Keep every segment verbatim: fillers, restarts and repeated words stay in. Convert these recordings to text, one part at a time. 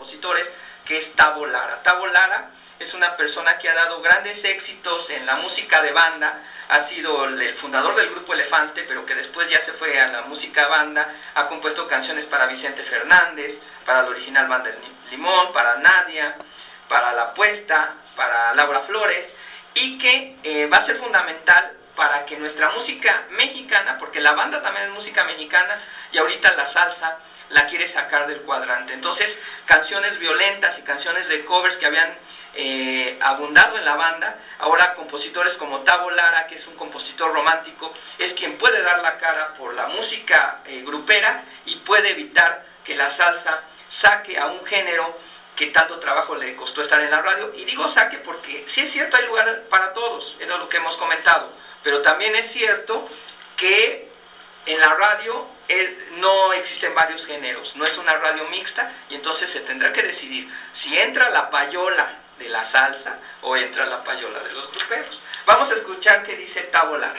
compositores, que es Tavo Lara. Tavo Lara es una persona que ha dado grandes éxitos en la música de banda, ha sido el fundador del grupo Elefante, pero que después ya se fue a la música banda, ha compuesto canciones para Vicente Fernández, para la original Banda Limón, para Nadia, para La Apuesta, para Laura Flores, y que eh, va a ser fundamental para que nuestra música mexicana, porque la banda también es música mexicana, y ahorita la salsa la quiere sacar del cuadrante. Entonces, canciones violentas y canciones de covers que habían eh, abundado en la banda, ahora compositores como Tavo Lara, que es un compositor romántico, es quien puede dar la cara por la música eh, grupera y puede evitar que la salsa saque a un género que tanto trabajo le costó estar en la radio. Y digo saque porque sí es cierto, hay lugar para todos, es lo que hemos comentado, pero también es cierto que en la radio eh, no existen varios géneros, no es una radio mixta, y entonces se tendrá que decidir si entra la payola de la salsa o entra la payola de los gruperos. Vamos a escuchar qué dice Tavo Lara.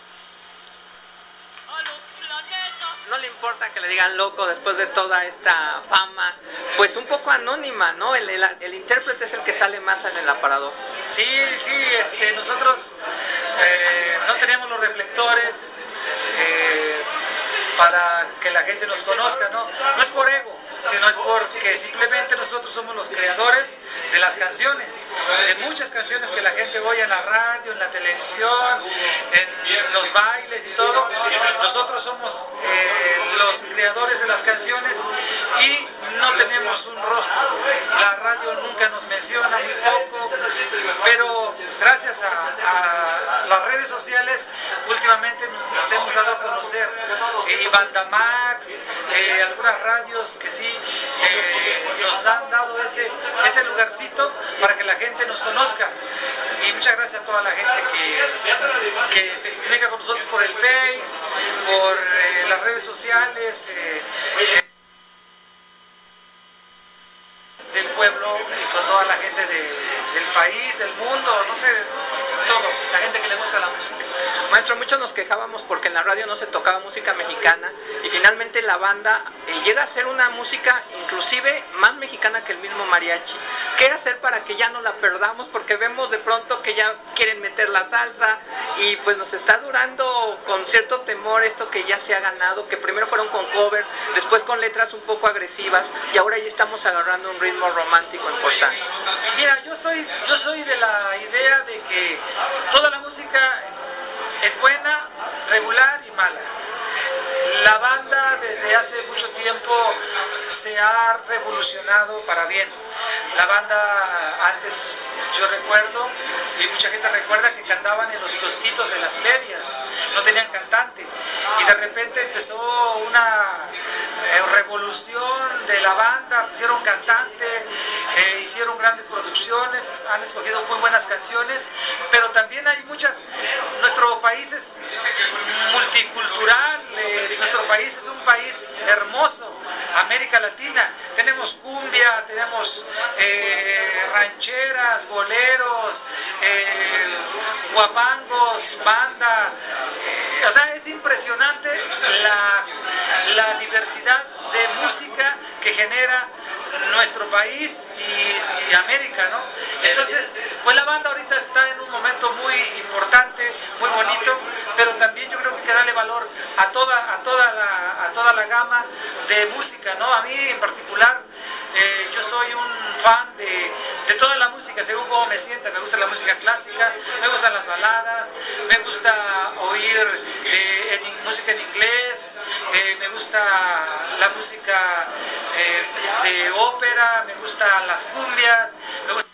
No le importa que le digan loco después de toda esta fama, pues un poco anónima, ¿no? El, el, el intérprete es el que sale más en el aparador. Sí, sí, este, nosotros eh, no tenemos los reflectores eh, para que la gente nos conozca, ¿no? No es por ego, sino es porque simplemente nosotros somos los creadores de las canciones, de muchas canciones que la gente oye en la radio, en la televisión, en los bailes y todo. Nosotros somos eh, los creadores de las canciones y no tenemos un rostro. La radio nunca nos menciona, muy poco, pero gracias a, a las redes sociales últimamente nos hemos dado a conocer. Y Bandamax, eh, algunas radios que sí eh, nos han dado ese, ese lugarcito para que la gente nos conozca. Y muchas gracias a toda la gente que, que se comunica con nosotros por el Face, por eh, las redes sociales eh, eh, del pueblo y con toda la gente de, del país, del mundo, no sé, todo, la gente que le gusta la música. Maestro, muchos nos quejábamos porque en la radio no se tocaba música mexicana y finalmente la banda eh, llega a ser una música inclusive más mexicana que el mismo mariachi. ¿Qué hacer para que ya no la perdamos? Porque vemos de pronto que ya quieren meter la salsa y pues nos está durando con cierto temor esto que ya se ha ganado, que primero fueron con cover, después con letras un poco agresivas y ahora ya estamos agarrando un ritmo romántico importante. Mira, yo soy, yo soy de la idea de que toda la música es buena, regular y mala. La banda desde hace mucho tiempo se ha revolucionado para bien. La banda antes, yo recuerdo, y mucha gente recuerda que cantaban en los kiosquitos de las ferias, no tenían cantante. Y de repente empezó una eh, revolución de la banda, pusieron cantante, eh, hicieron grandes producciones, han escogido muy buenas canciones, pero también hay muchas, nuestro país es multicultural, eh, nuestro país es un país hermoso, América Latina, tenemos cumbia, tenemos eh, rancheras, boleros, eh, guapangos, banda, eh, o sea, es impresionante la, la diversidad de música que genera nuestro país y, y América, ¿no? Entonces, pues la banda ahorita está en un momento muy importante, muy bonito, pero también yo creo que hay que darle valor a toda, a toda, la, a toda la gama de música, ¿no? A mí en particular, eh, yo soy un fan de, de toda la música, según cómo me sienta. Me gusta la música clásica, me gustan las baladas, me gusta oír eh, en, música en inglés, eh, me gusta la música eh, de ópera, me gustan las cumbias, me gusta...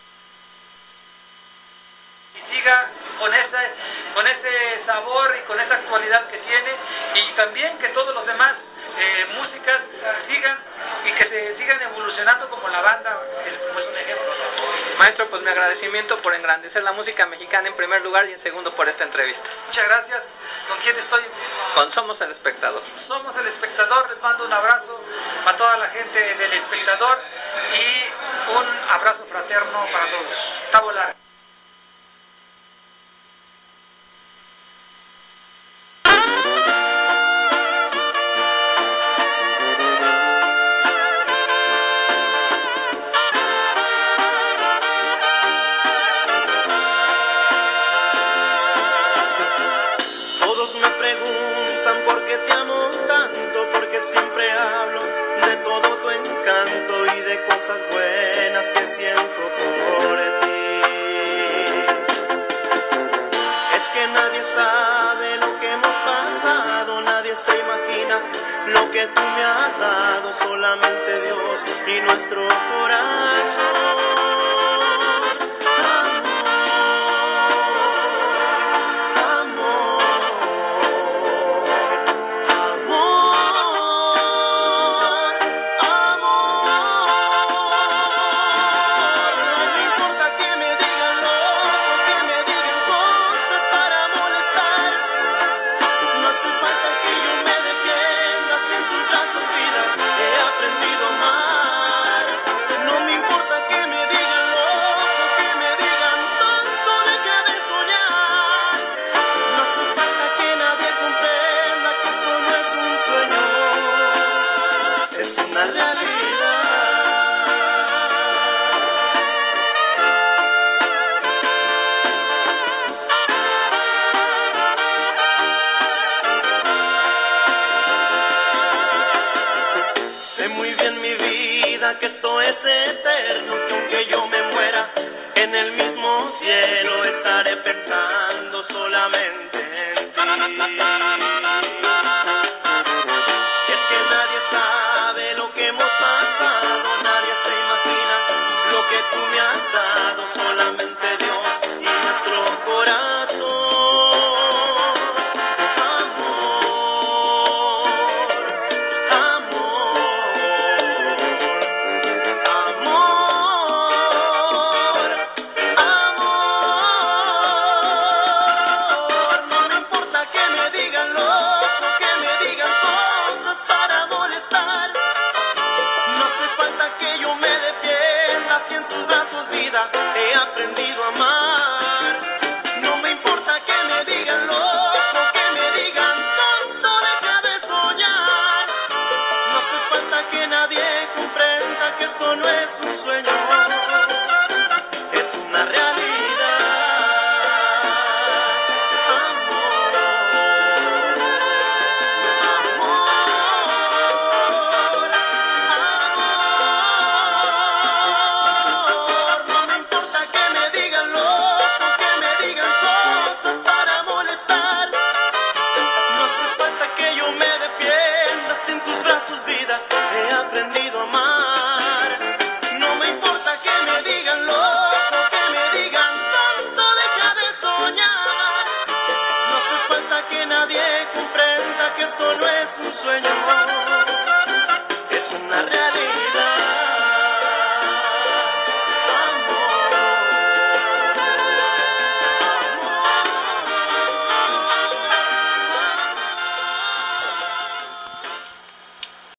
y siga con ese, con ese sabor y con esa actualidad que tiene, y también que todos los demás eh, músicas sigan y que se sigan evolucionando como la banda es, como es un ejemplo. Maestro, pues mi agradecimiento por engrandecer la música mexicana en primer lugar y en segundo por esta entrevista. Muchas gracias. ¿Con quién estoy? Con Somos el Espectador. Somos el Espectador, les mando un abrazo para toda la gente del Espectador y un abrazo fraterno para todos. Tavo Lara. cosas buenas que siento por ti. Es que nadie sabe lo que hemos pasado, nadie se imagina lo que tú me has dado, solamente Dios y nuestro corazón. Sé muy bien mi vida que esto es eterno, que aunque yo me muera en el mismo cielo estaré pensando solamente en ti. Es que nadie sabe lo que hemos pasado, nadie se imagina lo que tú me has dado, solamente Dios y nuestro corazón. He aprendido a amar. No me importa que me digan loco, que me digan tonto, deja de soñar. No hace falta que nadie comprenda que esto no es un sueño, es una realidad. Amor, amor, amor. No me importa que me digan loco, que me digan cosas para molestar. No hace falta que yo me defienda, en tus brazos vida he aprendido a amar. No me importa que me digan loco, que me digan tonto, deja de soñar. No hace falta que nadie comprenda que esto no es un sueño, es una realidad.